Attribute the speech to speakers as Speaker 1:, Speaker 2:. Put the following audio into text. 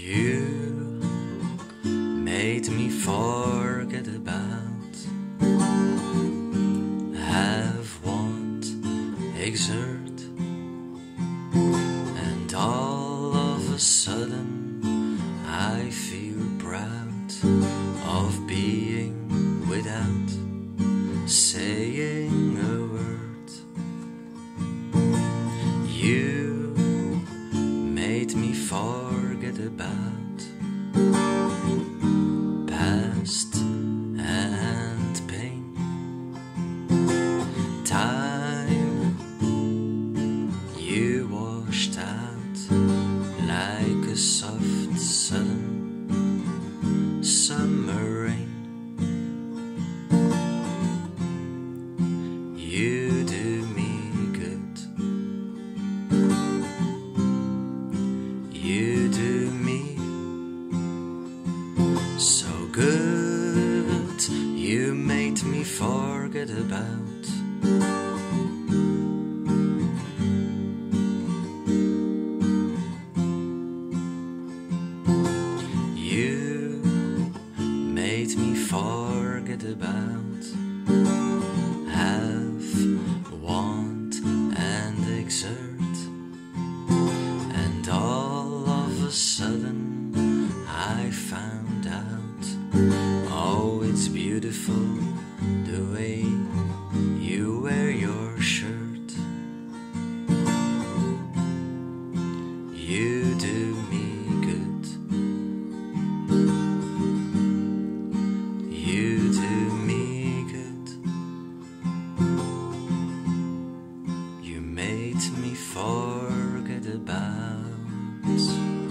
Speaker 1: You made me forget about, have, want, exert, and all of a sudden I feel proud of being without saying a word. You made me forget about past and pain, time you washed out like a soft sudden summer rain. You do me good, you do me so good. You made me forget about you made me forget about have, want, and exert, and all of a sudden I found out, oh, it's beautiful the way you wear your shirt. You do me good, you do me good. You made me forget about